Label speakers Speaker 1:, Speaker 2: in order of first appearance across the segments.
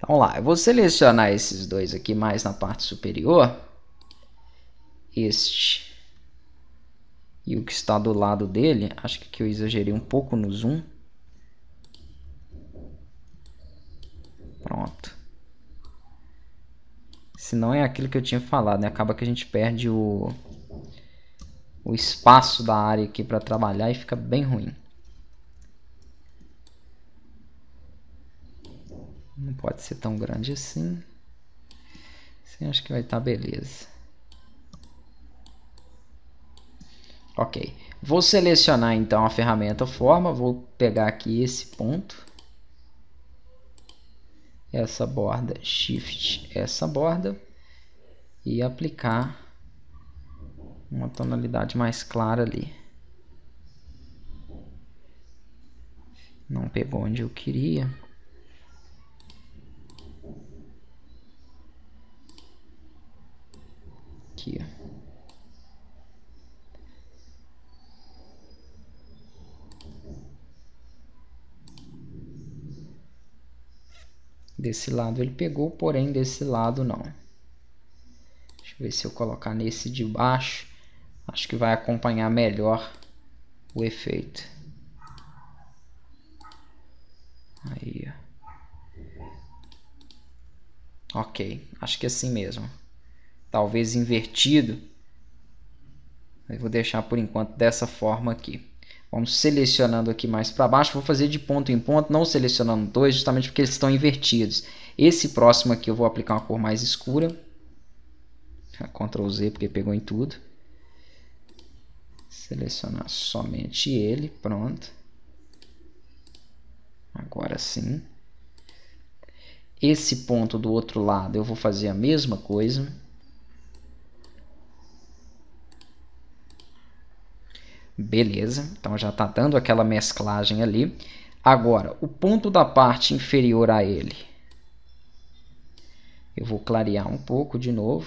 Speaker 1: Então lá, eu vou selecionar esses dois aqui mais na parte superior. Este e o que está do lado dele. Acho que aqui eu exagerei um pouco no zoom. Pronto. Se não é aquilo que eu tinha falado, né? Acaba que a gente perde o espaço da área aqui para trabalhar e fica bem ruim. Não pode ser tão grande assim. Assim acho que vai estar beleza. Ok. Vou selecionar então a ferramenta forma. Vou pegar aqui esse ponto. Essa borda, Shift, essa borda. E aplicar uma tonalidade mais clara ali. Não pegou onde eu queria. Aqui, ó. Desse lado ele pegou, porém desse lado não. Deixa eu ver se eu colocar nesse de baixo. Acho que vai acompanhar melhor o efeito. Aí, ó. Ok, acho que é assim mesmo. Talvez invertido. Eu vou deixar por enquanto dessa forma aqui. Vamos selecionando aqui mais para baixo. Vou fazer de ponto em ponto, não selecionando dois, justamente porque eles estão invertidos. Esse próximo aqui eu vou aplicar uma cor mais escura. Ctrl Z porque pegou em tudo. Selecionar somente ele, pronto. Agora sim. Esse ponto do outro lado eu vou fazer a mesma coisa. Beleza, então já está dando aquela mesclagem ali. Agora, o ponto da parte inferior a ele. Eu vou clarear um pouco de novo.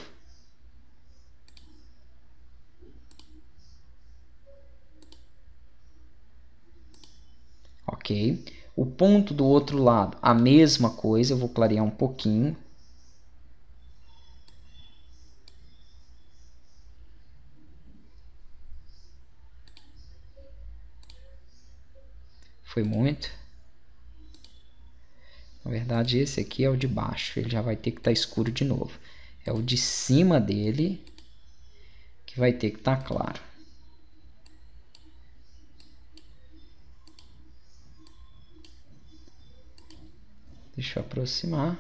Speaker 1: Ok. O ponto do outro lado, a mesma coisa, eu vou clarear um pouquinho. Foi muito. Na verdade, esse aqui é o de baixo, ele já vai ter que estar escuro de novo. É o de cima dele que vai ter que estar claro. Deixa eu aproximar.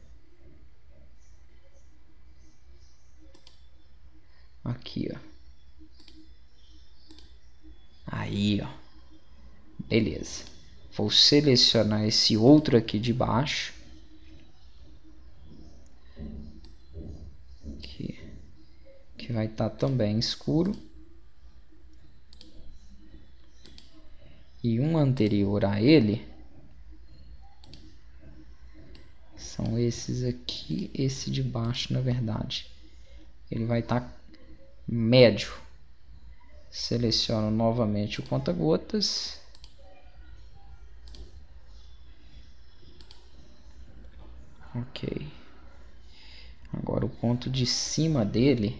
Speaker 1: Aqui, ó. Aí, ó. Beleza. Vou selecionar esse outro aqui de baixo. Aqui. Que vai estar também escuro. E um anterior a ele. São esses aqui. Esse de baixo, na verdade. Ele vai estar médio. Seleciono novamente o conta-gotas. Ok. Agora o ponto de cima dele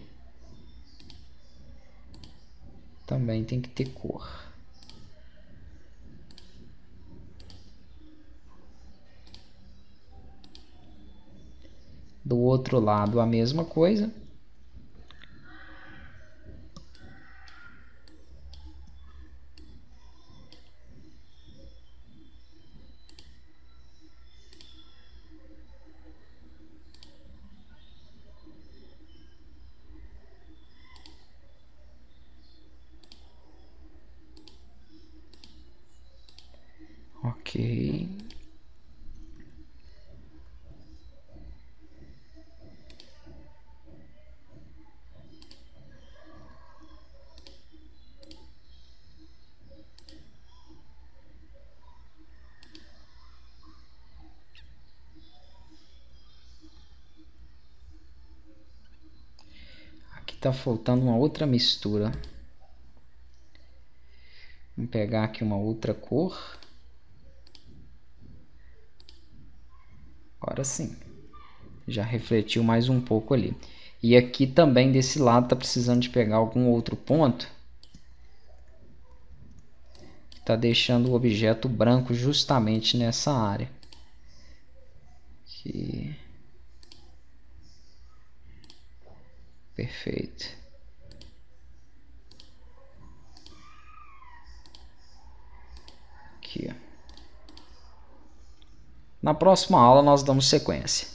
Speaker 1: também tem que ter cor. Do outro lado a mesma coisa. Ok. Aqui tá faltando uma outra mistura. Vamos pegar aqui uma outra cor. Agora sim. Já refletiu mais um pouco ali. E aqui também desse lado está precisando de pegar algum outro ponto. Está deixando o objeto branco justamente nessa área. Aqui. Perfeito. Aqui, ó. Na próxima aula nós damos sequência.